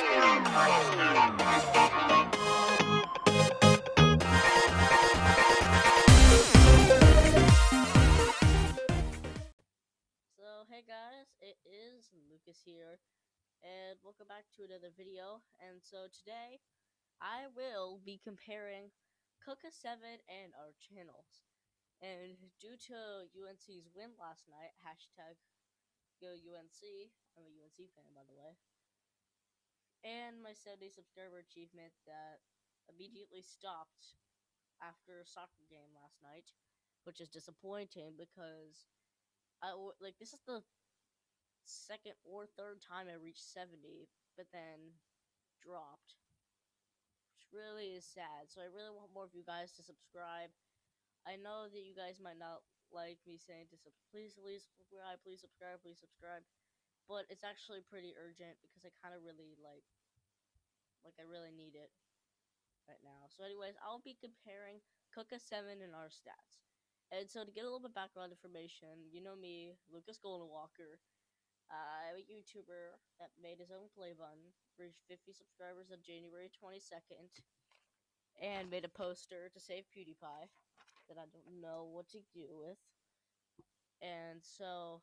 So, hey guys, it is Lucas here, and welcome back to another video. And so today, I will be comparing Coca 7 and our channels. And due to UNC's win last night, hashtag go UNC, I'm a UNC fan by the way, and my 70 subscriber achievement that immediately stopped after a soccer game last night, which is disappointing because this is the second or third time I reached 70, but then dropped, which really is sad. So I really want more of you guys to subscribe. I know that you guys might not like me saying to please subscribe, please subscribe, please subscribe, but it's actually pretty urgent because I kind of really I really need it right now. So anyways, I'll be comparing Coca 7 and our stats. And so to get a little bit background information, you know me, Lucas Golden Walker. I'm a YouTuber that made his own play button, reached 50 subscribers on January 22nd, and made a poster to save PewDiePie that I don't know what to do with. And so,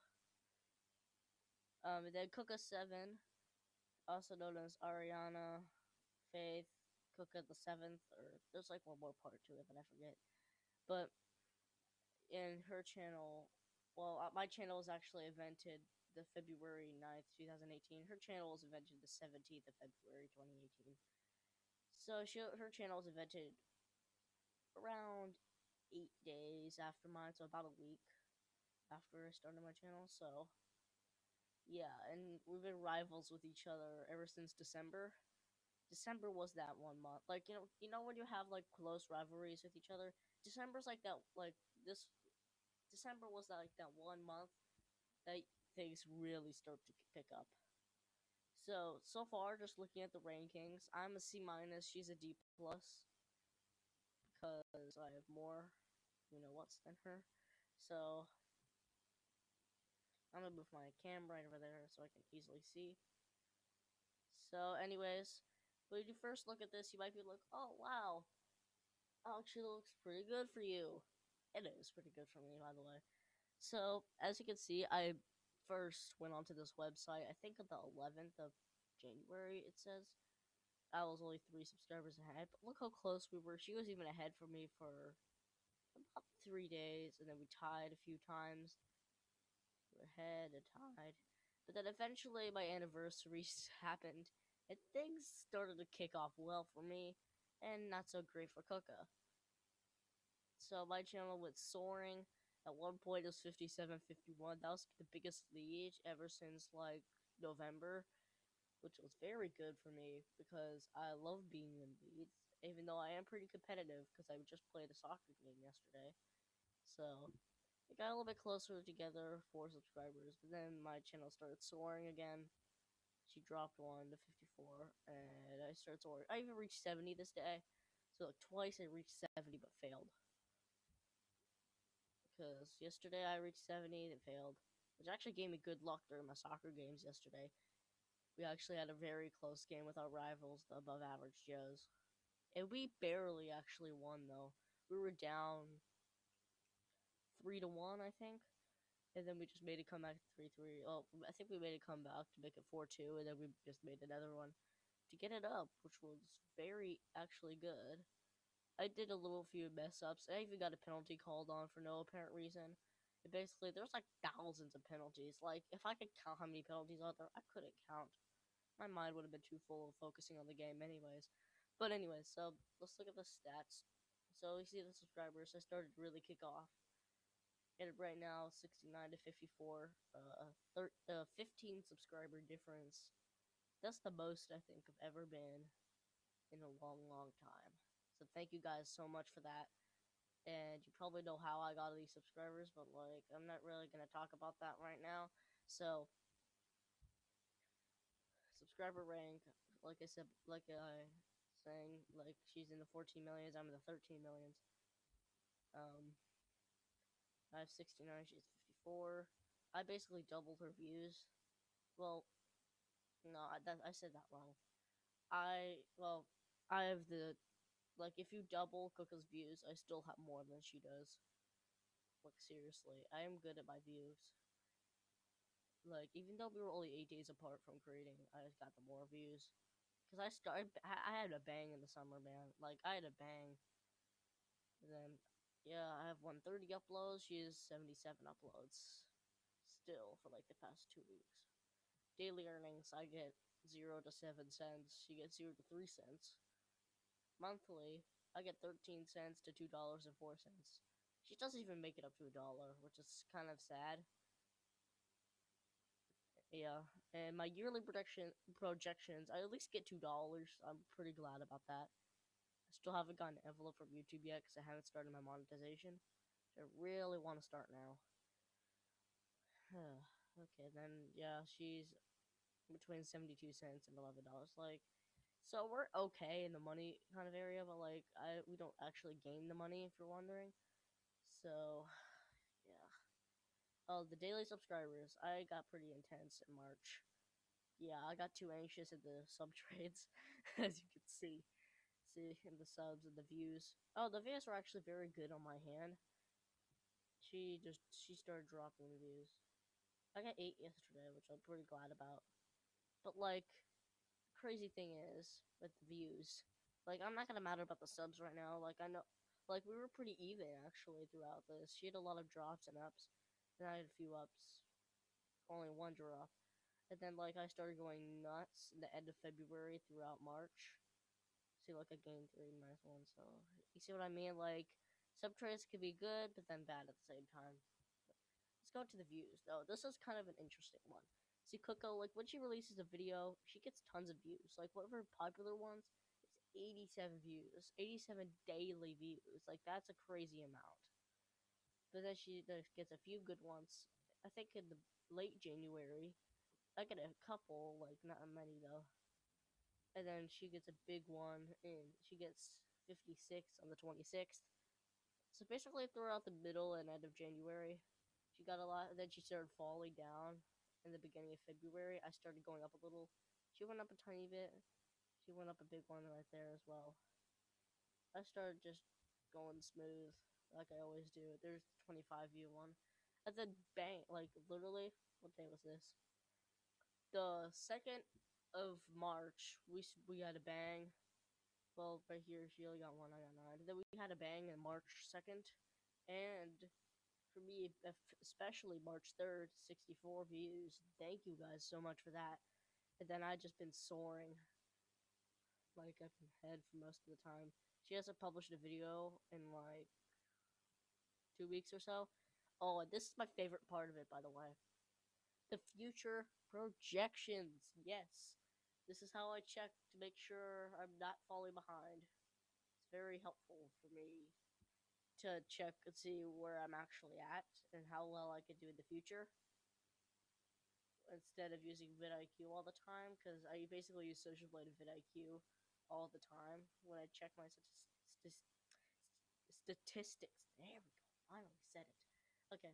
then Coca7, also known as Ariana Faith Coca the 7th, or there's like one more part to it, but I forget. But in her channel, well, my channel was actually invented the February 9th, 2018. Her channel was invented the 17th of February, 2018. So her channel was invented around 8 days after mine, so about a week after I started my channel. So yeah, and we've been rivals with each other ever since December. December was that one month. Like, you know when you have like close rivalries with each other? December's like that, this December was like that one month that things really start to pick up. So far, just looking at the rankings, I'm a C minus, she's a D plus, because I have more, what's than her. So I'm gonna move my cam right over there so I can easily see. So, anyways, when you first look at this, you might be like, "Oh wow, actually looks pretty good for you." It is pretty good for me, by the way. So, as you can see, I first went onto this website, I think on the 11th of January, it says. I was only 3 subscribers ahead, but look how close we were. She was even ahead for me for about 3 days, and then we tied a few times. We were ahead and tied. But then eventually my anniversary happened, and things started to kick off well for me, and not so great for Coca. So my channel went soaring. At one point it was 57, 51. That was the biggest lead ever since like November, which was very good for me because I love being in leads, even though I am pretty competitive because I just played a soccer game yesterday. So it got a little bit closer together, 4 subscribers, but then my channel started soaring again. She dropped one to 54, and I started soaring. I even reached 70 this day. So like twice I reached 70 but failed. Because yesterday I reached 70 and it failed, which actually gave me good luck during my soccer games yesterday. We actually had a very close game with our rivals, the above average Joes. And we barely actually won though. We were down 3-1, I think. And then we just made a comeback 3-3. Oh, I think we made a comeback to make it 4-2, and then we just made another one to get it up, which was very actually good. I did a little few mess ups. I even got a penalty called on for no apparent reason. And basically, there's like thousands of penalties. Like, if I could count how many penalties are there, I couldn't count. My mind would have been too full of focusing on the game anyways. But anyways, so let's look at the stats. So you see the subscribers, I started to really kick off. And right now, 69 to 54, 15 subscriber difference. That's the most I think I've ever been in a long time. So thank you guys so much for that. And you probably know how I got these subscribers, but like, I'm not really gonna talk about that right now. So, subscriber rank, like I said, like I saying, like she's in the 14 millions, I'm in the 13 millions. I have 69, she's 54. I basically doubled her views. Well, no, I said that wrong. I have the like if you double Coco's views, I still have more than she does. Like seriously, I am good at my views. Like even though we were only 8 days apart from creating, I got the more views. Cause I started, I had a bang in the summer, man. Like I had a bang. And then, yeah, I have 130 uploads. She has 77 uploads. Still for like the past 2 weeks. Daily earnings, I get 0 to 7 cents. She gets 0 to 3 cents. Monthly, I get 13 cents to $2.04. She doesn't even make it up to $1, which is kind of sad. Yeah, and my yearly projections, I at least get $2. I'm pretty glad about that. I still haven't gotten an envelope from YouTube yet because I haven't started my monetization. I really want to start now. Okay, then yeah, she's between 72 cents and $11. Like, so we're okay in the money kind of area, but like, we don't actually gain the money if you're wondering. So, yeah. Oh, the daily subscribers, I got pretty intense in March. Yeah, I got too anxious at the sub trades, as you can see. See in the subs and the views. Oh, the views were actually very good on my hand. She started dropping the views. I got 8 yesterday, which I'm pretty glad about. But like, crazy thing is with the views, like I'm not gonna matter about the subs right now. Like I know, like we were pretty even actually throughout this. She had a lot of drops and ups, and I had a few ups, only one drop. And then like I started going nuts in the end of February throughout March. See, like I gained 3 nice ones. So you see what I mean? Like sub trades can be good, but then bad at the same time. Let's go to the views though. This is kind of an interesting one. See, Coco, like when she releases a video, she gets tons of views. Like one of her popular ones, it's 87 views, 87 daily views. Like that's a crazy amount. But then she gets a few good ones. I think in the late January, I get a couple, like not many though. And then she gets a big one, and she gets 56 on the 26th. So basically, throughout the middle and end of January, she got a lot. And then she started falling down in the beginning of February. I started going up a little. She went up a tiny bit. She went up a big one right there as well. I started just going smooth, like I always do. There's 25 view one. And then bang, like literally, what day was this? The 2nd of March, we had a bang. Well, right here, she only got one, I got 9. Then we had a bang on March 2nd. And for me, especially March 3rd, 64 views. Thank you guys so much for that. And then I just been soaring. Like, I've been ahead for most of the time. She hasn't published a video in like 2 weeks or so. Oh, and this is my favorite part of it, by the way. The future projections. Yes. This is how I check to make sure I'm not falling behind. It's very helpful for me to check and see where I'm actually at and how well I could do in the future instead of using vidIQ all the time, because I basically use Social Blade and vidIQ all the time when I check my statistics. There we go. Finally said it. Okay.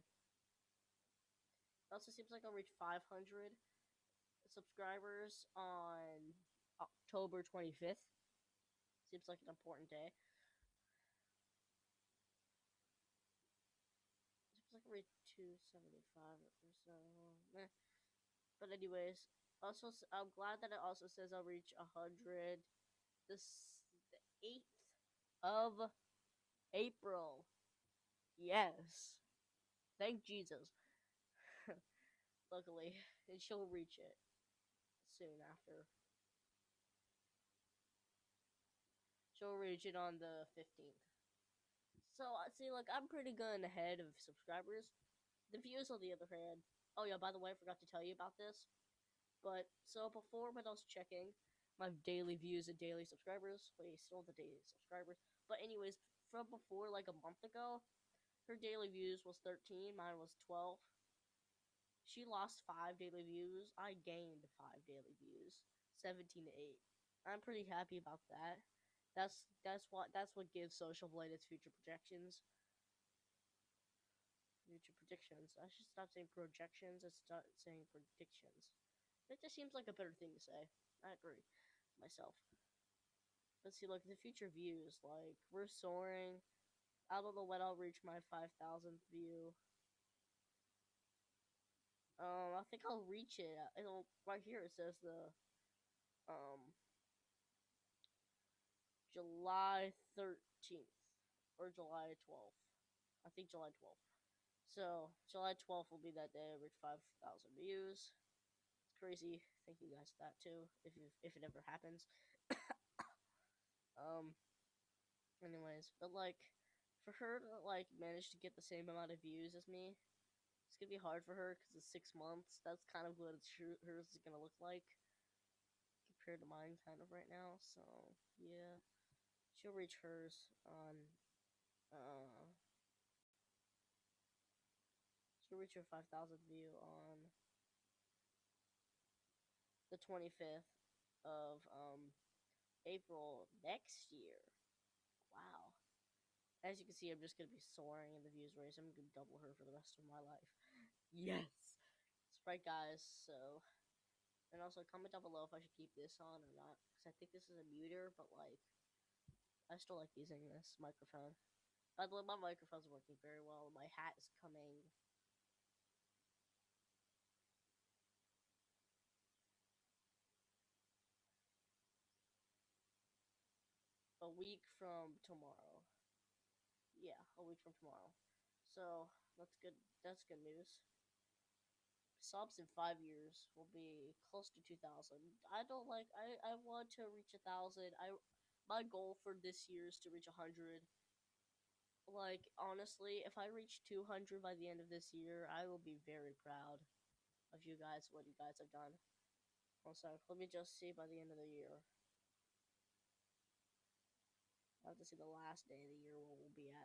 It also seems like I'll reach 500 subscribers on October 25th. Seems like an important day. Seems like I reach 275 or so. But anyways, also I'm glad that it also says I'll reach 100 the 8th of April. Yes. Thank Jesus. Luckily, and she'll reach it soon after. She'll reach it on the 15th. So, see, like, I'm pretty good ahead of subscribers. The views, on the other hand. Oh, yeah, by the way, I forgot to tell you about this. But, so before when I was checking my daily views and daily subscribers, wait, still the daily subscribers. But, anyways, from before, like a month ago, her daily views was 13, mine was 12. She lost 5 daily views. I gained 5 daily views, 17 to 8. I'm pretty happy about that. That's what gives Social Blade its future projections. Future predictions. I should stop saying projections and start saying predictions. It just seems like a better thing to say. I agree. myself. But see, like the future views, like we're soaring. I don't know when I'll reach my 5,000th view. I think I'll reach it. It'll right here. It says the July 13th or July 12th. I think July 12th. So July 12th will be that day I reach 5,000 views. It's crazy. Thank you guys for that too. If it ever happens. um. Anyways, but like for her to like manage to get the same amount of views as me, it's gonna be hard for her because it's 6 months. That's kind of what hers is gonna look like compared to mine, kind of right now. So yeah, she'll reach hers on uh she'll reach her 5,000th view on the 25th of April next year. Wow. As you can see, I'm just gonna be soaring in the views race. I'm gonna double her for the rest of my life. Yes. That's right, guys. So, and also comment down below if I should keep this on or not, because I think this is a muter, but like, I still like using this microphone. By the way, my microphone's working very well. My hat is coming a week from tomorrow. Yeah, a week from tomorrow. So that's good. That's good news. Subs in 5 years will be close to 2,000. I don't like. I want to reach 1,000. My goal for this year is to reach 100. Like honestly, if I reach 200 by the end of this year, I will be very proud of you guys. What you guys have done. Also, let me just see by the end of the year. I have to see the last day of the year where we'll be at.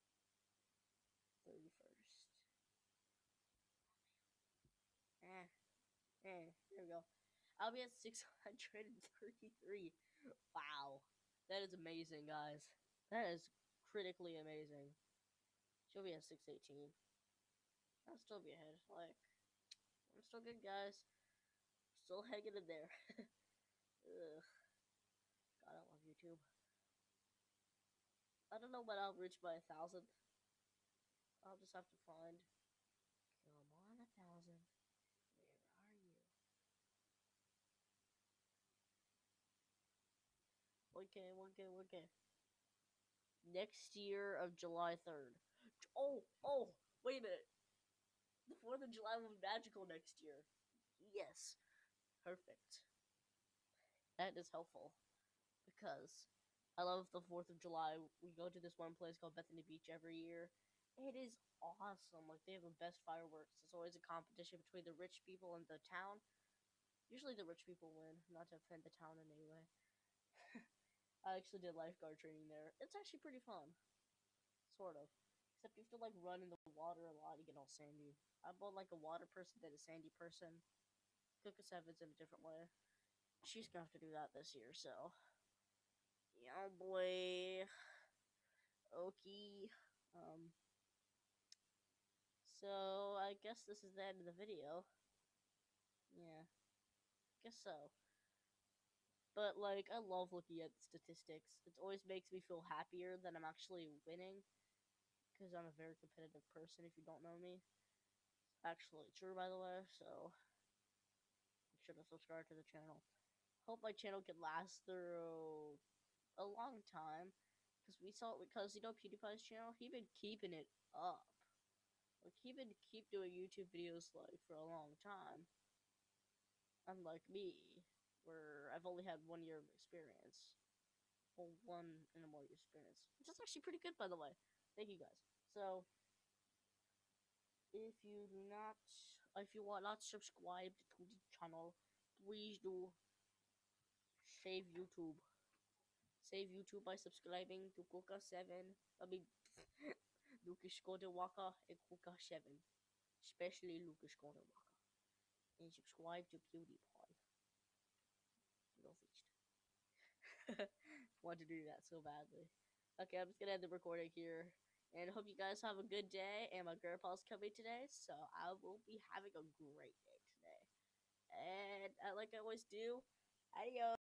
31st. There we go. I'll be at 633. Wow. That is amazing, guys. That is critically amazing. She'll be at 618. I'll still be ahead. Like, I'm still good, guys. Still hanging in there. Ugh. God, I love YouTube. I don't know when I'll reach my 1,000th. I'll just have to find. Come on, 1,000. Where are you? Okay. Next year of July 3rd. Oh, wait a minute. The 4th of July will be magical next year. Yes. Perfect. That is helpful. Because I love the 4th of July. We go to this one place called Bethany Beach every year. It is awesome. Like, they have the best fireworks. It's always a competition between the rich people and the town. Usually the rich people win, not to offend the town in any way. I actually did lifeguard training there. It's actually pretty fun. Sort of. Except you have to, like, run in the water a lot. You get all sandy. I'm more like a water person than a sandy person. Coca Seven's in a different way. She's gonna have to do that this year, so. Yeah, boy. Okay. Um. So, I guess this is the end of the video. Yeah. Guess so. But, like, I love looking at statistics. It always makes me feel happier that I'm actually winning. Because I'm a very competitive person, if you don't know me. It's actually true, by the way, so make sure to subscribe to the channel. Hope my channel can last through a long time. Because you know PewDiePie's channel, he been keeping it up. Like, he been keep doing YouTube videos, like, for a long time. Unlike me, where I've only had 1 year of experience. Well, 1 and more year experience. Which is actually pretty good, by the way. Thank you, guys. So, if you want not subscribed to the channel, please do save YouTube. Save YouTube by subscribing to Kuka7. I mean, Lucas Skywalker and Kuka7. Especially Lucas Skywalker. And subscribe to PewDiePie. Northeast. Want to do that so badly. Okay, I'm just gonna end the recording here. And hope you guys have a good day. And my grandpa's coming today, so I will be having a great day today. And like I always do, adios.